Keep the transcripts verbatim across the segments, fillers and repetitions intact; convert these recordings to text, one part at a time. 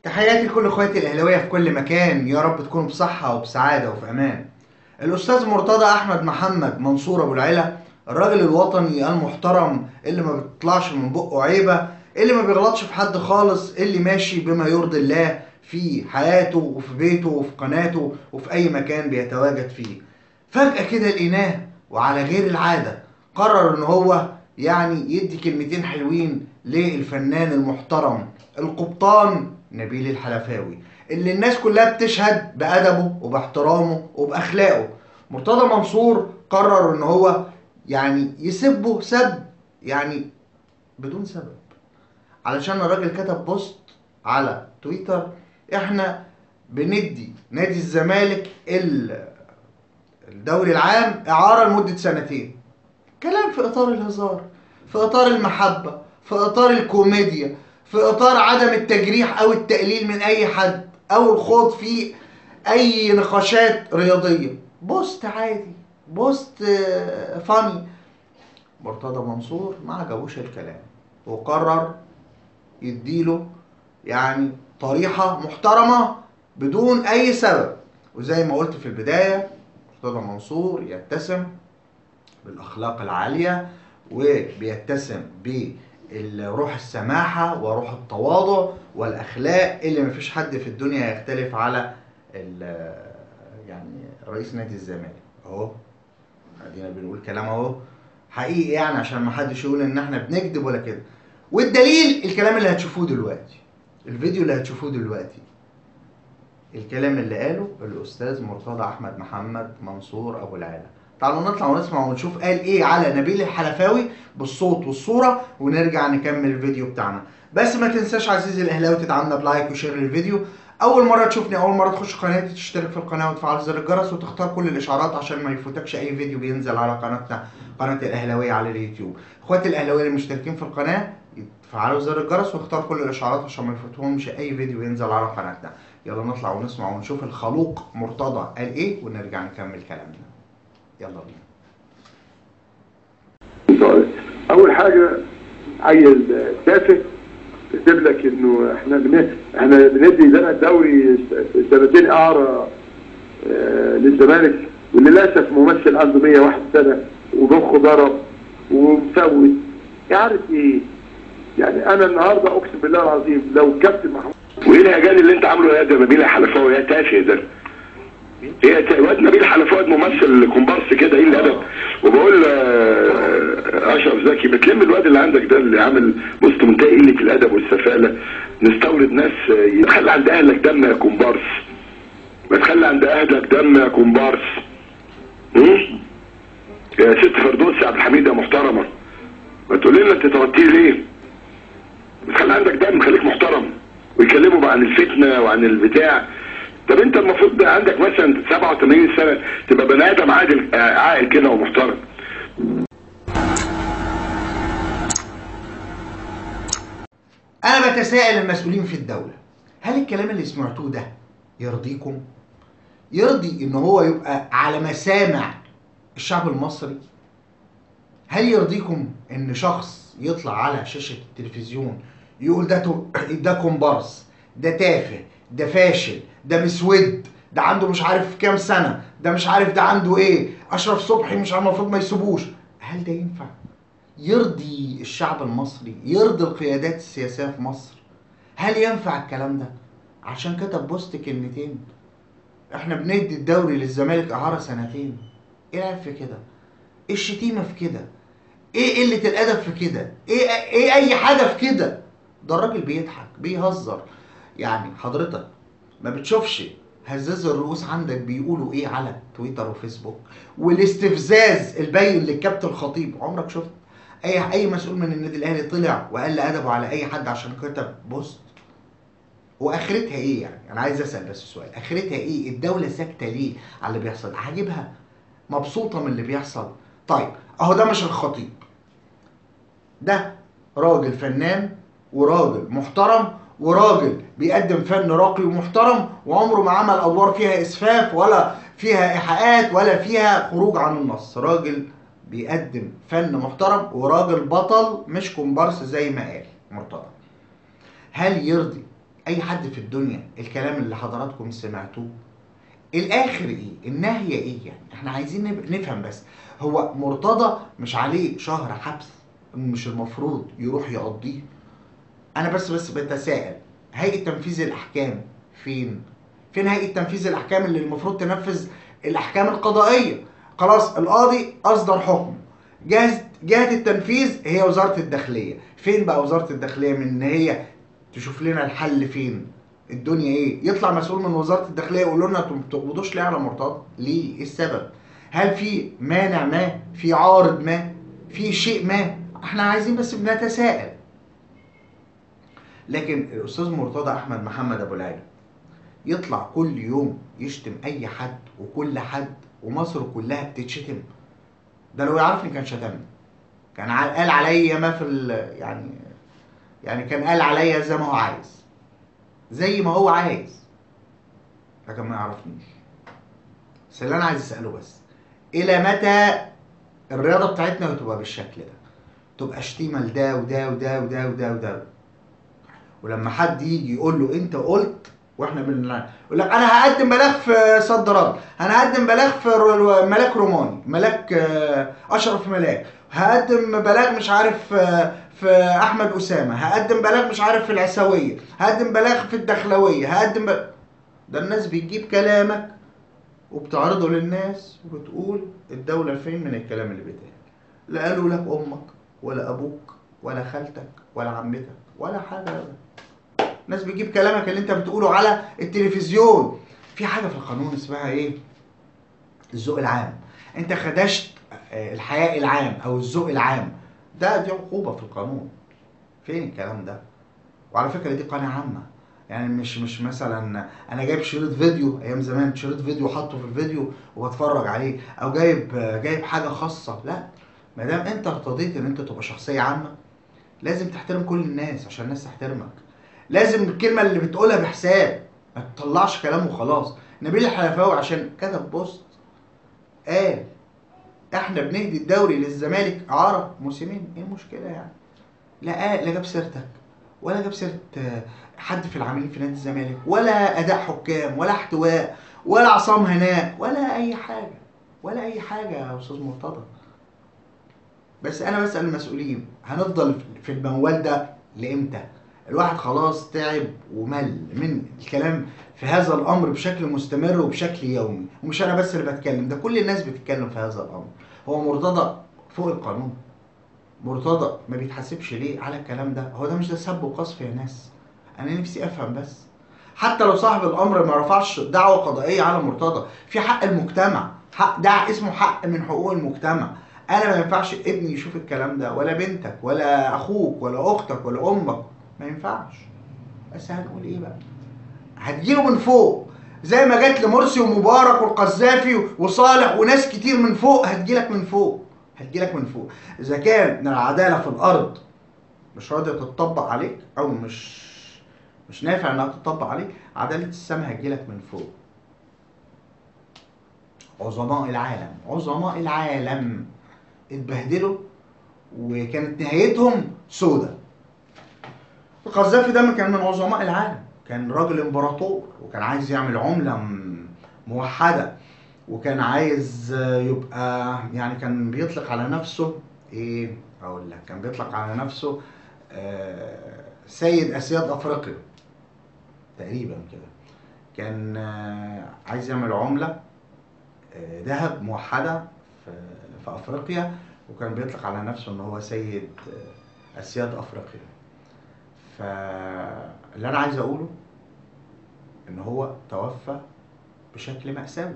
تحياتي لكل اخواتي الاهلاويه في كل مكان، يا رب تكونوا بصحه وبسعاده وفي امان. الاستاذ مرتضى احمد محمد منصور ابو العلا، الراجل الوطني المحترم اللي ما بيطلعش من بقه عيبه، اللي ما بيغلطش في حد خالص، اللي ماشي بما يرضي الله في حياته وفي بيته وفي قناته وفي اي مكان بيتواجد فيه. فجأة كده لقيناه وعلى غير العادة قرر ان هو يعني يدي كلمتين حلوين للفنان المحترم القبطان نبيل الحلفاوي، اللي الناس كلها بتشهد بأدبه وباحترامه وبأخلاقه. مرتضى منصور قرر ان هو يعني يسبه سب يعني بدون سبب، علشان الراجل كتب بوست على تويتر: احنا بندي نادي الزمالك الدوري العام اعارة لمدة سنتين. كلام في اطار الهزار، في اطار المحبة، في اطار الكوميديا، في اطار عدم التجريح او التقليل من اي حد او الخوض في اي نقاشات رياضية. بوست عادي، بوست فاني. مرتضى منصور ما عجبوش الكلام وقرر يديله يعني طريحة محترمة بدون اي سبب. وزي ما قلت في البداية، مرتضى منصور يتسم بالاخلاق العالية وبيتسم بالروح السماحة وروح التواضع والاخلاق اللي مفيش حد في الدنيا يختلف على يعني رئيس نادي الزمالك. اهو ادينا بنقول كلام اهو حقيقي، يعني عشان ما حدش يقول ان احنا بنكذب ولا كده. والدليل الكلام اللي هتشوفوه دلوقتي، الفيديو اللي هتشوفوه دلوقتي، الكلام اللي قاله الاستاذ مرتضى احمد محمد منصور ابو العلا. تعالوا نطلع ونسمع ونشوف قال ايه على نبيل الحلفاوي بالصوت والصوره، ونرجع نكمل الفيديو بتاعنا. بس ما تنساش عزيزي الاهلاوي تدعمنا بلايك وشير للفيديو. اول مره تشوفني، اول مره تخش قناتي، تشترك في القناه وتفعل زر الجرس وتختار كل الاشعارات عشان ما يفوتكش اي فيديو بينزل على قناتنا، قناه الاهلاويه على اليوتيوب. اخواتي الاهلاويه المشتركين في القناه يفعلوا زر الجرس واختار كل الاشعارات عشان ما يفوتهمش اي فيديو ينزل على قناتنا. يلا نطلع ونسمع ونشوف الخلوق مرتضى قال ايه ونرجع نكمل كلامنا. يلا بينا. اول حاجه عيل تافه كتب لك انه احنا بن... احنا بندي لنا الدوري سنتين اعاره آه للزمالك، وللاسف ممثل عنده مية وواحد سنه ومخه ضرب ومفوت. يعرف ايه؟ يعني انا النهارده اقسم بالله العظيم لو كابتن محمود. وايه الهجان اللي انت عامله يا ده نبيل الحلفاوي يا تافه ده؟ ايه واد نبيل الحلفاوي ممثل كومبارس كده، ايه الادب؟ وبقول اشرف زكي بتلم الواد اللي عندك ده اللي عامل بوست منتهي قله الادب والسفاله. نستورد ناس. تخلي عند اهلك دم يا كومبارس، ما تخلي عند اهلك دم يا كومبارس. يا ست فردوس يا عبد الحميد يا محترمه، ما تقولي لنا انت توتيه ليه؟ بتخلي عندك دم، خليك محترم. ويكلموا بقى عن الفتنه وعن البتاع. طب انت المفروض عندك مثلا سبعة وثمانين سنه تبقى بني ادم عادل عاقل كده ومحترم. انا بتساءل المسؤولين في الدوله، هل الكلام اللي سمعتوه ده يرضيكم؟ يرضي ان هو يبقى على مسامع الشعب المصري؟ هل يرضيكم ان شخص يطلع على شاشه التلفزيون يقول ده ده كومبارس، ده تافه، ده فاشل، ده مسود، ده عنده مش عارف كام سنه، ده مش عارف ده عنده ايه، اشرف صبحي مش المفروض ما يسيبوش؟ هل ده ينفع؟ يرضي الشعب المصري؟ يرضي القيادات السياسيه في مصر؟ هل ينفع الكلام ده؟ عشان كتب بوست كلمتين احنا بندي الدوري للزمالك اعاره سنتين. ايه العيب في كده؟ ايه الشتيمه في كده؟ ايه قله الادب في كده؟ ايه ايه اي حاجه في كده؟ ده الراجل بيضحك بيهزر. يعني حضرتك ما بتشوفش هزاز الرؤوس عندك بيقولوا ايه على تويتر وفيسبوك؟ والاستفزاز البين للكابتن الخطيب، عمرك شفت اي اي مسؤول من النادي الاهلي طلع وقال ادبه على اي حد عشان كتب بوست؟ واخرتها ايه يعني؟ انا عايز اسال بس سؤال، اخرتها ايه؟ الدوله ساكته ليه على اللي بيحصل؟ عاجبها؟ مبسوطه من اللي بيحصل؟ طيب اهو ده مش الخطيب، ده راجل فنان وراجل محترم وراجل بيقدم فن راقي ومحترم، وعمره ما عمل ادوار فيها اسفاف ولا فيها ايحاءات ولا فيها خروج عن النص. راجل بيقدم فن محترم وراجل بطل مش كومبارس زي ما قال مرتضى. هل يرضي اي حد في الدنيا الكلام اللي حضراتكم سمعتوه؟ الاخر ايه؟ النهايه ايه؟ يعني احنا عايزين نفهم بس. هو مرتضى مش عليه شهر حبس مش المفروض يروح يقضيه؟ انا بس بس بتساءل، هيئه تنفيذ الاحكام فين؟ فين هيئه تنفيذ الاحكام اللي المفروض تنفذ الاحكام القضائيه؟ خلاص القاضي اصدر حكم، جهه جهه التنفيذ هي وزاره الداخليه. فين بقى وزاره الداخليه من ان هي تشوف لنا الحل؟ فين الدنيا ايه؟ يطلع مسؤول من وزاره الداخليه يقول لنا انتوا ما بتقبضوش ليه على مرتضى؟ ليه؟ ايه السبب؟ هل في مانع ما؟ في عارض ما؟ في شيء ما؟ احنا عايزين بس بنتساءل. لكن الاستاذ مرتضى احمد محمد ابو العلا يطلع كل يوم يشتم اي حد وكل حد ومصر كلها بتتشتم؟ ده لو يعرفني كان شتمني، كان قال عليا ما في ال يعني يعني كان قال عليا زي ما هو عايز، زي ما هو عايز، لكن ما يعرفنيش. بس اللي انا عايز اساله بس، الى متى الرياضه بتاعتنا هتبقى بالشكل ده؟ تبقى شتيمه لده وده وده وده وده وده، ولما حد يجي يقول له انت قلت واحنا بن يقول لك انا هقدم بلاغ في صد رد، انا هقدم بلاغ في ملاك روماني، ملاك اشرف ملاك، هقدم بلاغ مش عارف في احمد اسامه، هقدم بلاغ مش عارف في العسويه، هقدم بلاغ في الدخلويه، هقدم بلاغ. ده الناس بتجيب كلامك وبتعرضه للناس وبتقول الدوله فين من الكلام اللي بيتقال. لا قالوا لك امك ولا ابوك ولا خالتك ولا عمتك ولا حاجه. ناس بتجيب كلامك اللي انت بتقوله على التلفزيون. في حاجه في القانون اسمها ايه؟ الذوق العام. انت خدشت الحياء العام او الذوق العام، ده دي عقوبه في القانون. فين الكلام ده؟ وعلى فكره دي قناه عامه، يعني مش مش مثلا انا جايب شريط فيديو ايام زمان، شريط فيديو حاطه في الفيديو وبتفرج عليه، او جايب جايب حاجه خاصه. لا، ما دام انت ارتضيت ان انت تبقى شخصيه عامه لازم تحترم كل الناس عشان الناس تحترمك. لازم الكلمه اللي بتقولها بحساب، ما تطلعش كلام وخلاص. نبيل الحلفاوي عشان كتب بوست قال احنا بنهدي الدوري للزمالك اعاره موسمين، ايه المشكله يعني؟ لا قال لا جاب سيرتك ولا جاب سيره حد في العاملين في نادي الزمالك، ولا اداء حكام ولا احتواء ولا عصام هناء ولا اي حاجه، ولا اي حاجه يا استاذ مرتضى. بس انا بسال المسؤولين، هنفضل في الموال ده لامتى؟ الواحد خلاص تعب ومل من الكلام في هذا الامر بشكل مستمر وبشكل يومي، ومش انا بس اللي بتكلم، ده كل الناس بتتكلم في هذا الامر. هو مرتضى فوق القانون؟ مرتضى ما بيتحاسبش ليه على الكلام ده؟ هو ده مش ده سب وقذف يا ناس؟ انا نفسي افهم بس. حتى لو صاحب الامر ما رفعش دعوه قضائيه على مرتضى، في حق المجتمع، حق ده اسمه حق من حقوق المجتمع. انا ما ينفعش ابني يشوف الكلام ده، ولا بنتك ولا اخوك ولا اختك ولا امك، ما ينفعش. بس هنقول ايه بقى؟ هتجيله من فوق زي ما جت لمرسي ومبارك والقذافي وصالح وناس كتير من فوق، هتجيلك من فوق، هتجيلك من فوق. اذا كان العداله في الارض مش راضيه تتطبق عليك او مش مش نافع انها تتطبق عليك، عداله السماء هتجيلك من فوق. عظماء العالم عظماء العالم اتبهدلوا وكانت نهايتهم سودة. القذافي ده كان من عظماء العالم، كان راجل امبراطور وكان عايز يعمل عملة موحدة، وكان عايز يبقى يعني كان بيطلق على نفسه ايه اقول لك، كان بيطلق على نفسه آه سيد اسياد افريقيا تقريبا كده. كان آه عايز يعمل عملة آه ذهب موحدة في, في افريقيا، وكان بيطلق على نفسه ان هو سيد آه اسياد افريقيا. فاللي انا عايز اقوله ان هو توفى بشكل مأساوي،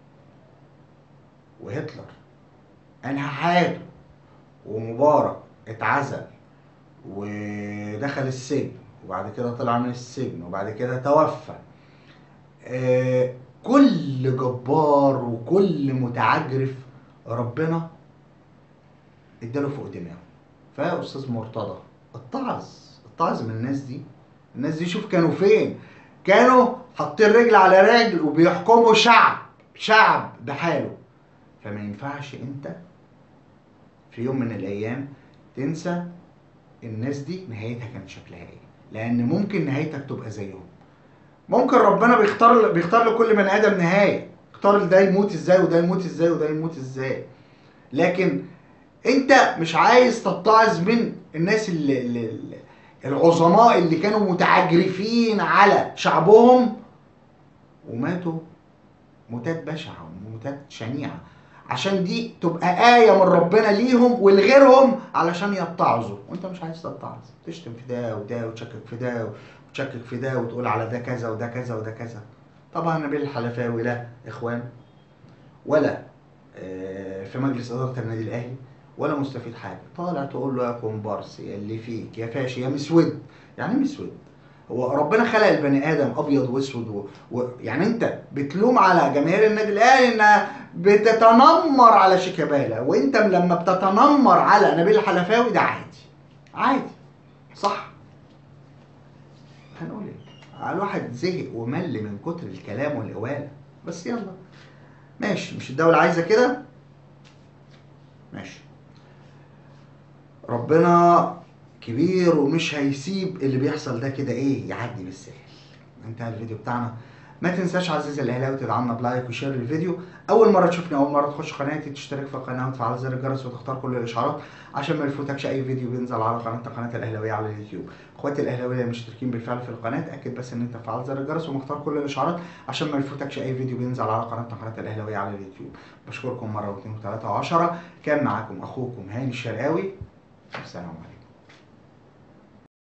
وهتلر انهى حياته، ومبارك اتعزل ودخل السجن، وبعد كده طلع من السجن، وبعد كده توفى. آه كل جبار وكل متعجرف ربنا اداله فوق دماغه. فيا استاذ مرتضى اتعظ اتعظ من الناس دي. الناس دي شوف كانوا فين، كانوا حاطين رجل على رجل وبيحكموا شعب شعب بحاله. فما ينفعش انت في يوم من الايام تنسى الناس دي نهايتها كانت شكلها ايه. لان ممكن نهايتك تبقى زيهم. ممكن ربنا بيختار بيختار لكل بني ادم نهايه، اختار ده يموت ازاي وده يموت ازاي وده يموت ازاي. لكن انت مش عايز تتعظ من الناس اللي, اللي العظماء اللي كانوا متعجرفين على شعبهم وماتوا موتات بشعه وموتات شنيعه، عشان دي تبقى آية من ربنا ليهم ولغيرهم علشان يتعظوا. وانت مش عايز تتعظ، تشتم في ده وده وتشكك في ده وتشكك في ده وتقول على ده كذا وده كذا وده كذا. طبعا نبيل الحلفاوي لا اخوان ولا في مجلس اداره النادي الاهلي ولا مستفيد حاجه. طالع تقول له يا كومبارس يا اللي فيك يا فاشي يا مسود. يعني مسود؟ هو ربنا خلق البني ادم ابيض واسود و... و... يعني انت بتلوم على جماهير النادي الاهلي انها بتتنمر على شيكابالا، وانت لما بتتنمر على نبيل الحلفاوي ده عادي عادي صح؟ هنقول ايه؟ الواحد زهق ومل من كتر الكلام والقواله. بس يلا ماشي، مش الدوله عايزه كده؟ ماشي، ربنا كبير ومش هيسيب اللي بيحصل ده كده ايه يعدي بالسهل. انتهى الفيديو بتاعنا. ما تنساش عزيزي الاهلاوي تدعمنا بلايك وشير الفيديو. اول مره تشوفني اول مره تخش قناتي تشترك في القناه وتفعل زر الجرس وتختار كل الاشعارات عشان ما يفوتكش اي فيديو بينزل على قناه قناه الاهلاويه على اليوتيوب. اخواتي الاهلاويه المشتركين بالفعل في القناه اتاكد بس ان انت تفعل زر الجرس ومختار كل الاشعارات عشان ما يفوتكش اي فيديو بينزل على قناه قناه الاهلاويه على اليوتيوب. بشكركم مره واثنين وثلاثه وعشره. كان معاكم اخوكم هاني الشرقاوي. السلام عليكم.